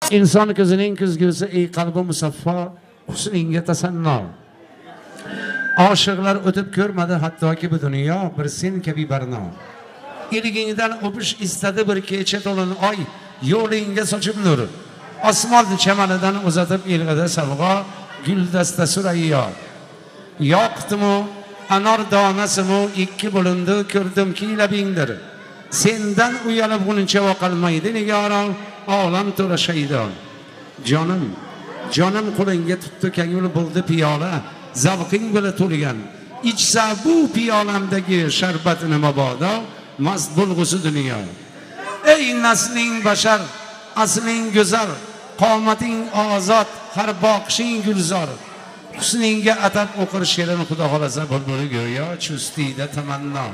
İnsan ko'zining ko'zgusi ey qalbi musaffo, husningga tasanno. Oshiqlar o'tib ko'rmadi hattoki bu dunyo, bir sen kabi barno. Ilgingdan o'pish istadi bir kecha to'lin oy, yo'lingga sochib nur. Osmon chamanidan uzatib ilg'ida savg'o, guldasta surayyo. Yoqdimu anor donasimu ikki bo'lindi, ko'rdimki labingdir. Sendan uyalib buncha vaqalmaydi nigoron, olam to'la shaydon. Jonim qo'lingga tutdi ko'ngil bo'ldi piyola, zavqing bilan to'lgan. İçsa bu piyolamdagi sharbatini mabodo, mast bo'lg'usi dunyo. Ey nasling bashar, asling go'zal, qomating ozod, har boqishing gulzor. Husningga atab o'qir she'rin xudo xolasa bulbuli go'yo, chustida tamanno.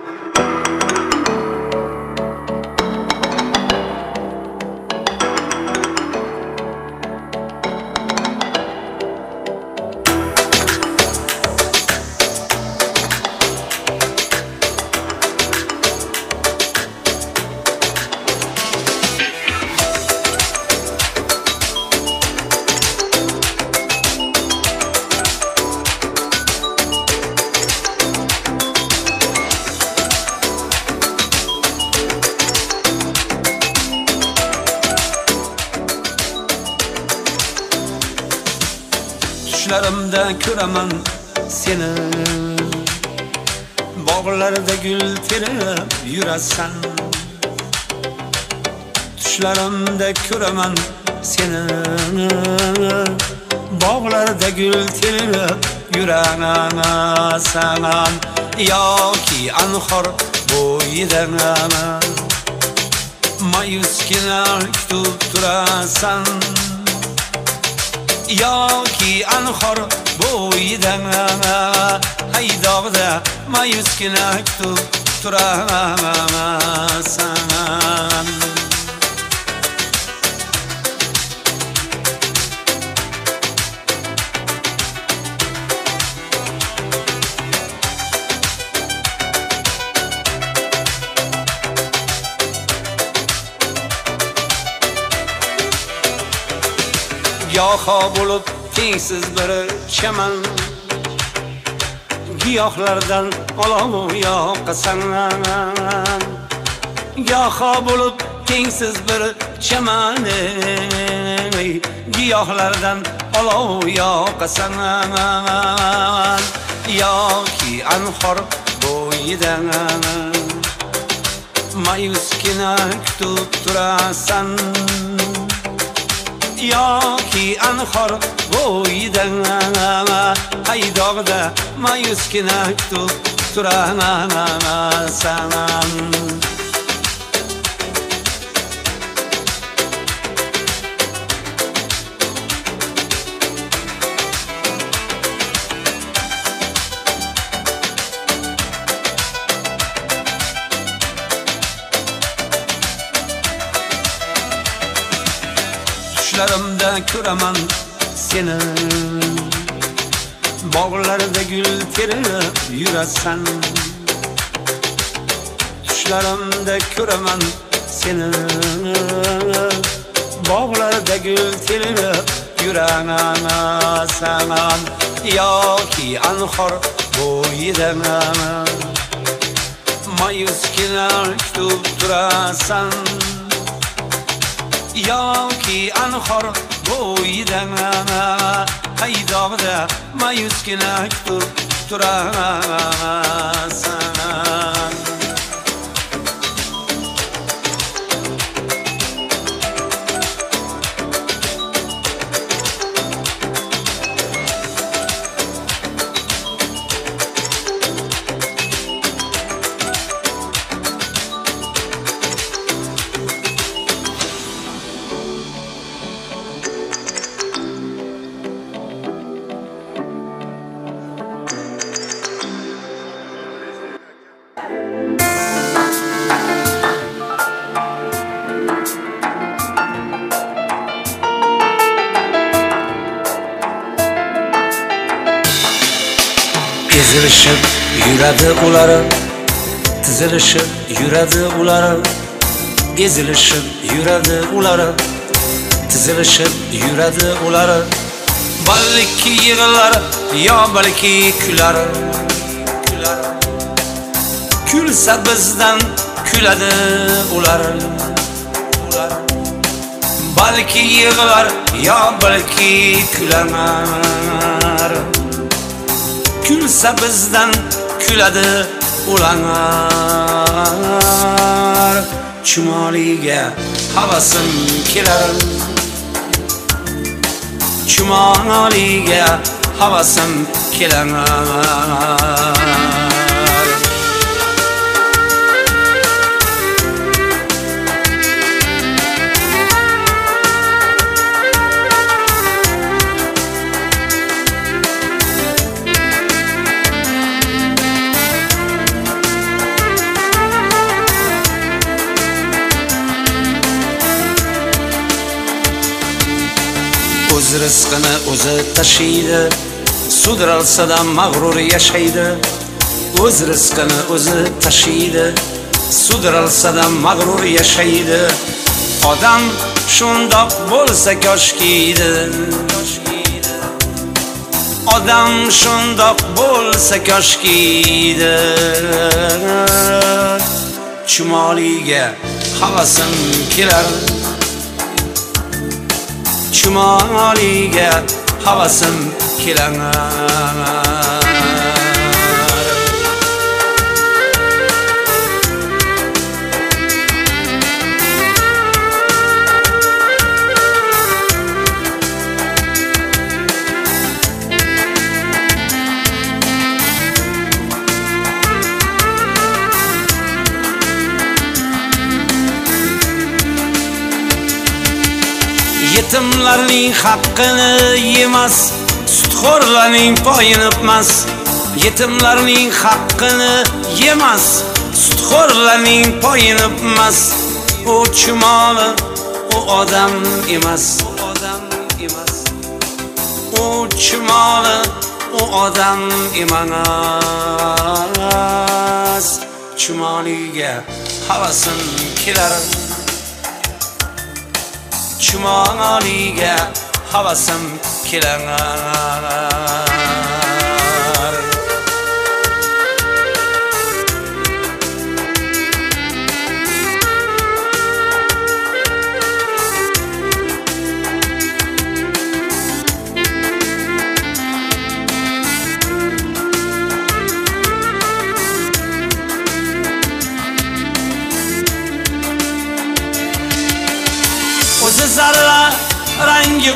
Düşlerimde köremen seni, bağlarda gül terip yüresen. Düşlerimde köremen seni, bağlarda gül terip yüresen. Ya ki anhar boydan mayus kenar tutturasan. Ya ki anhar boydan haydağda mayus kenar tutturasan. Giyoha bulup tengsiz bir çemen, giyohlardan olov yoqasan. Giyoha bulup tengsiz bir çemen, giyohlardan olov yoqasan. Yoki anhor bo'yidan mayuskina kutib turasan. Yoki anhor bo'yidan haydog'da mayuskina kutib turasan. Düşlerimde köremen seni, bağlarda gül terip yüresen. Düşlerimde köremen seni, bağlarda gül terip yüresen. Yoki anhor bo'yidan mayus kenar kutib turasan. Yoki anhor bo'yidan haydog'da mayuskina kutib turasan. Ezilishib yuradi ular, tizilishib yuradi ular, ezilishib yuradi ular, tizilishib yuradi ular. Balki yig'lar yo balki kular. Kulsa bizdan kuladi ular. Balki yig'lar yo balki kular. Kulsa bizdan kuladi ular. Chumoliga havasim kelar. Chumoliga havasim kelar. O'z rizqini o'zi tashiydi, sudralsa-da mag'rur yashaydi. O'z rizqini o'zi tashiydi, sudralsa-da mag'rur yashaydi. Odam shundoq bo'lsa koshkiydi. Odam shundoq bo'lsa koshkiydi. Chumoliga havasim kelar. Chumoliga havasim kelar. Yetimlarning haqqini yemas, sutxo'rlarning poyini o'pmas. Yetimlarning haqqini yemas, sutxo'rlarning poyini o'pmas. O chumoli, o odam emas. O chumoli, o odam emas. Chumoliga havasim kelar. Chumoliga havasim kelar. O'zi zarra rangi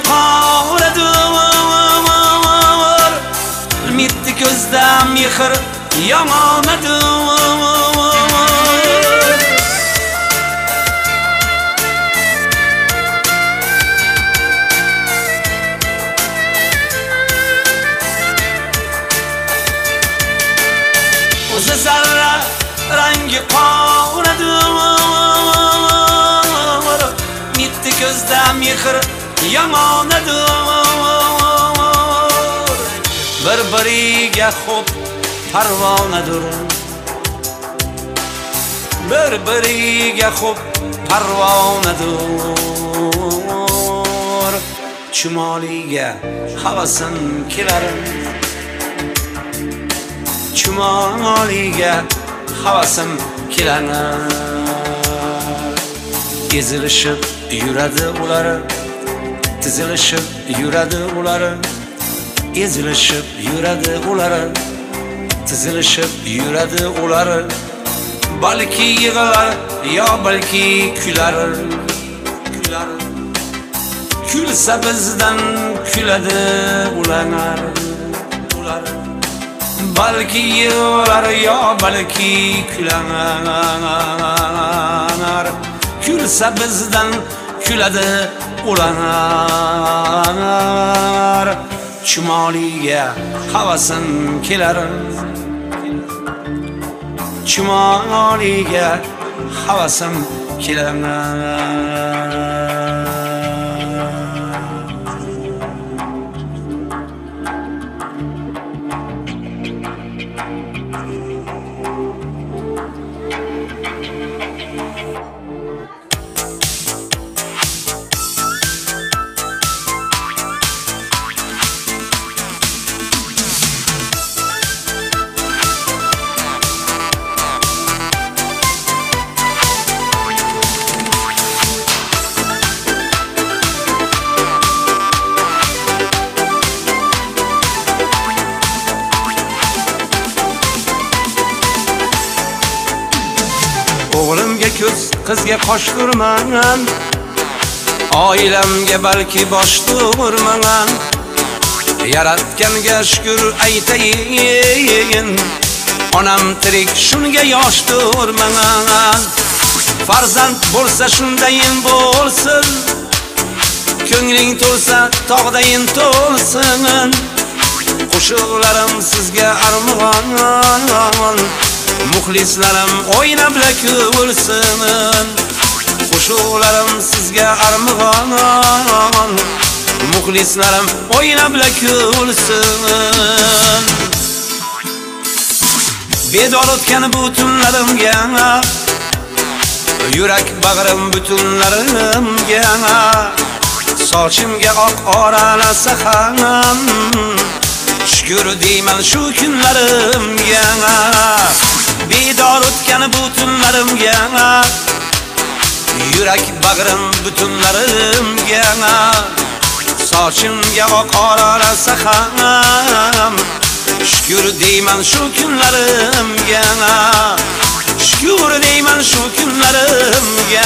qoradir. Mitti ko'zda mehr yomonadir. O'zi zarra rangi qoradir. Mitti ko'zda mehr yomonadir. Bir-biriga xo'p parvonadir. Bir-biriga xo'p parvonadir. Chumoliga havasim kelar. Chumoliga havasim kelar. Ezilishib yuradi ular. Tizilishib yuradi ular. Ezilishib yuradi ular. Tizilishib yuradi ular. Balki yig'lar yo balki kular. Kulsa bizdan kuladi ular. Balki yig'lar yo balki kular. Kulsa bizdan kuladi ular. Chumoliga havasim kelar. Chumoliga havasim kelar. qizga qo'shtirman. Oilamga balki bosh to'g'irman. Yaratganga shukr aytayin. Onam tirik shunga yosh to'g'irman. Farzand bo'lsa shundayin bo'lsin. Ko'ngling to'lsa tog'dayin to'lsin. Qo'shiqlarim sizga armag'on. Muxlislarim o'ynab ko'rsin. Qo'shiqlarim sizga armag'on. Muxlislarim o'ynab ko'rsin. Bedor o'tgan bu tunlarimga, yurak bag'rim butunlarimga, sochimga oq oralasa ham shukr deyman shu kunlarimga. Bedor o'tgan bu tunlarimga, yurak bag'rim butunlarimga, sochimga oq oralasa ham shukr deyman shu kunlarimga. Shukr deyman shu kunlarimga.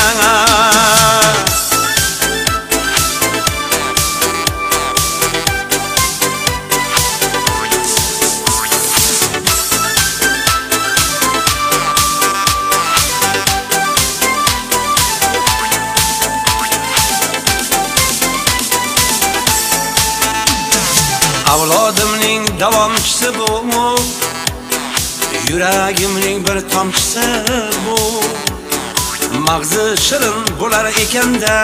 Avlodimning davomchisi bu, yuragimning bir tomchisi bu. Mag'zi shirin bo'lar ekanda,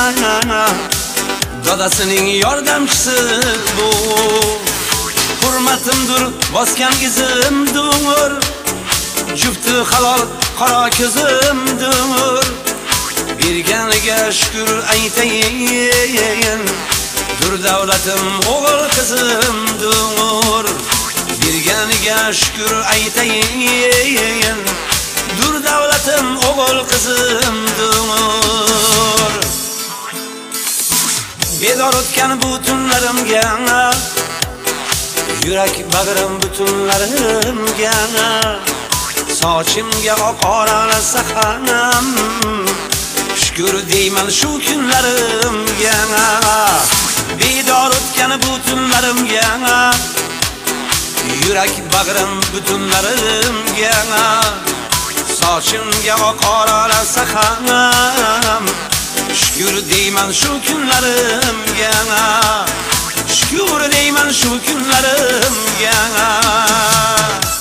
dadasining yordamchisi bu. Hurmatimdir bosgan izimdir, jufti halol qora ko'zimdir. Berganiga shukr aytayin. Dur davlatim o'g'il qizimdir. Berganiga shukr aytayin. Dur davlatim o'g'il qizimdir. Bedor o'tgan bu tunlarimga, yurak bag'rim butunlarimga, sochimga oq oralasa ham shukr deyman shu kunlarimga. Bedor o'tgan bu tunlarimga, yurak bag'rim butunlarimga, sochimga oq oralasa ham shukr deyman shu kunlarimga. Shukr deyman shu kunlarimga.